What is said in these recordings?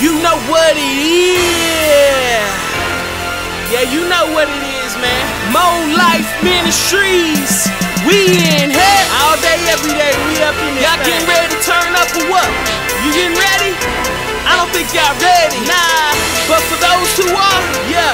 You know what it is. Yeah, you know what it is, man. More Life Ministries. We in here all day, every day. We up in this. Y'all getting ready to turn up or what? You getting ready? I don't think y'all ready. Nah, but for those who are, yeah,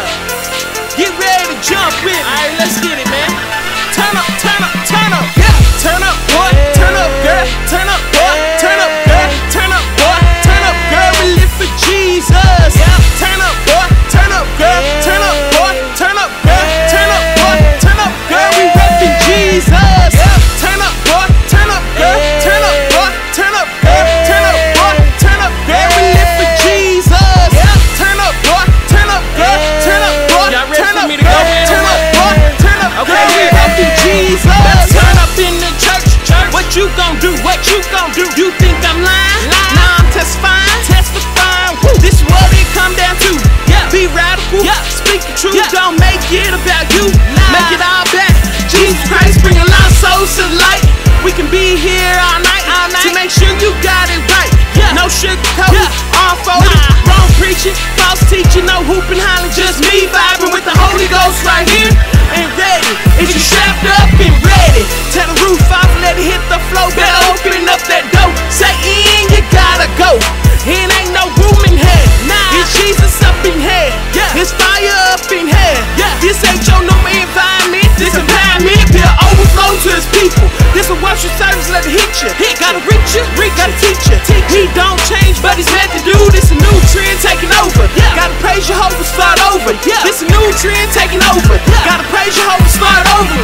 get ready to jump in. Alright, let's get it, man. Turn up, turn up, turn up. Yeah, turn up, boy. Turn up, girl. Turn up, boy. Turn up, girl. Turn up, boy. Turn up, girl. We live for Jesus. Yeah, turn up, boy. Turn up, girl. Turn up, boy. Turn up, girl. Turn up, boy. Turn up, girl. We reppin' Jesus. Yeah, turn up, boy. Turn up, girl. Turn up, boy. Turn up, girl. Turn up, boy. Turn up, girl. We live for Jesus. Yeah, turn up, boy. Turn up, girl. Turn up, boy. Y'all ready for me to go in? Turn up, boy. Turn up, okay. We reppin' Jesus. Let's turn up in the church. What you gon' do? What you gon' do? You think I'm lying? Nah, I'm testifying. Testifying. Woo. This is what it come down to. Yeah, be radical. Yeah, speak the truth. Yeah. Don't make it about you. Make it all back. Jesus Christ bring a lot of souls to the light. We can be here all night to make sure you got it right. Yeah. No sugarcoat, all folded, wrong preaching, false teaching, no hooping, hollering, just me vibing with the Holy Ghost right here and ready. If you strapped up and ready, tear the roof off, let it hit the floor. Better open up that door. Say in, you gotta go. It ain't no room in here. Nah, it's Jesus up in here. Yeah, it's fire up in here. Yeah, this ain't your normal environment. This environment be an overflow to his people. This a worship service, let it hit you. Gotta reach you, gotta teach you. He don't change, but he's meant to do. This a new trend taking over. Gotta praise your hope and start over. This a new trend taking over. Gotta praise your hope and start over.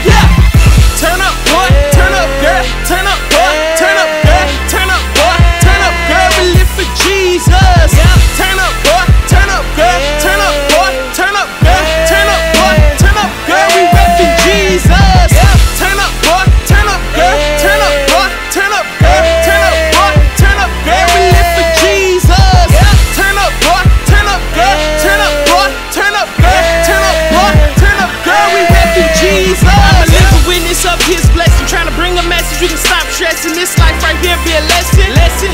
Turn up, boy. Turn up, girl. Turn up, boy. Turn up, girl. Turn up, boy. Turn up, girl. We live for Jesus. Turn up, boy. Turn up, girl. Turn up, boy. Turn up, girl. Turn up, boy. Turn up, girl. We reppin' Jesus. Turn up, boy. Turn up, girl. Turn up, boy. Turn up, girl. Turn up, boy. Turn up, girl. We live for Jesus. Turn up, boy. Turn up, girl. Turn up, boy. Turn up, girl. Turn up, boy. Turn up, girl. We reppin' Jesus. I'm a living witness of His blessing, trying to bring a message. You can stop stressing. This life right here be a lesson.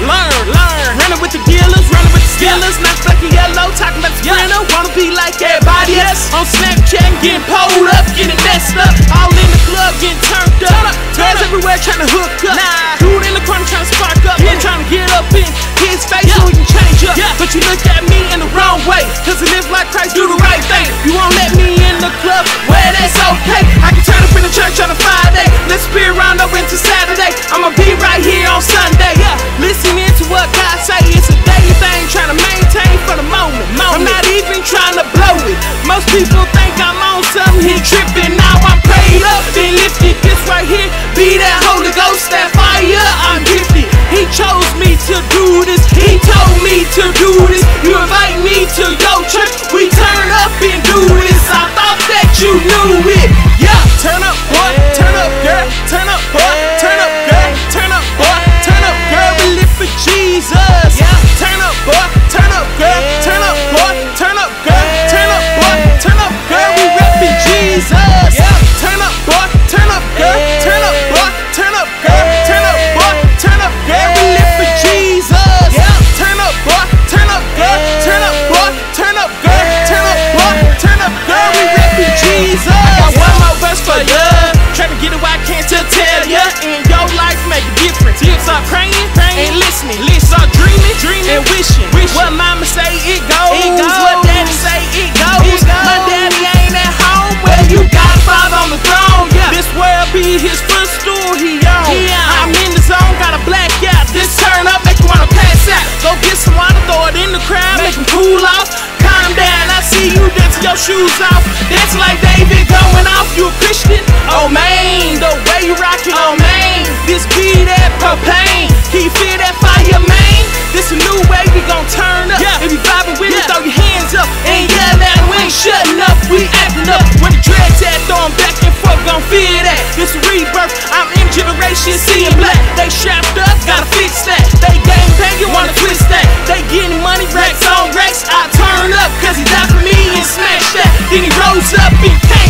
Learn. Running with the dealers, running with the stealers, not stuck in yellow, talking about the sprinter. Wanna be like everybody else on Snapchat, getting pulled up, getting messed up. All in the club, getting turned up. Girls everywhere trying to hook up. Dude in the corner trying to spark up. I'm trying to get up in his face so we can change up. But you look at me in the wrong way, cause I live like Christ, do the right thing. You won't let me in the club, well that's okay. I can turn up in the church on a Friday. Let's spirit round up into Saturday. I'ma be right here on Sunday. Listening to what God say. It's a daily thing, trying to maintain for the moment. I'm not even trying to blow it. Most people think I'm on something, he tripping. Now I'm prayed up and lifted. This right here, be that Holy Ghost, that fire, I'm gifted. He chose me to do this. He told me to do this. You invite me to your church, we turn up and do this. I thought that you knew it. Turn up, boy. Turn up, girl. Turn up, boy. Turn up, girl. Turn up, boy. Turn up, girl. We live for Jesus. Turn up, boy. Turn up, girl. Turn up, boy. Turn up, girl. Turn up, boy. Turn up, girl. We reppin' Jesus. Turn up, boy. Turn up, girl. Turn up, boy. Turn up, girl. Turn up, boy. Turn up, girl. We live for Jesus. Turn up, boy. Turn up, girl. Turn up, boy. Turn up, girl. Turn up, boy. Turn up, girl. We reppin' Jesus. I got one more verse for ya. Try to get it where I can't tell ya. In your life, make a difference. Start praying and listening. Start dreaming and wishing. What mama say, it goes. What daddy say, it goes. My daddy ain't at home. Well, you got Father on the throne. This world be his footstool. He on. I'm in the zone, got a blackout. This turn up, make you wanna pass out. Go get some water, throw it in the crowd, make him cool off. Calm down, I see you dancing your shoes off. Dancing like David going off. You a Christian? Oh man, the way you rockin', oh man. This be that propane. Can you feel that fire, man? This a new way we gon' turn up. If you vibing with me, throw your hands up and yell at 'em. We ain't shutting up, we acting up. When the dreads at, throw 'em back and forth, gon' feel that. This a rebirth, I'm in generation seeing black. They strapped up, gotta fix that. They gang banging, wanna twist that. They getting money, racks on racks. I turn up, cause he died for me and smash that. Then he rose up and came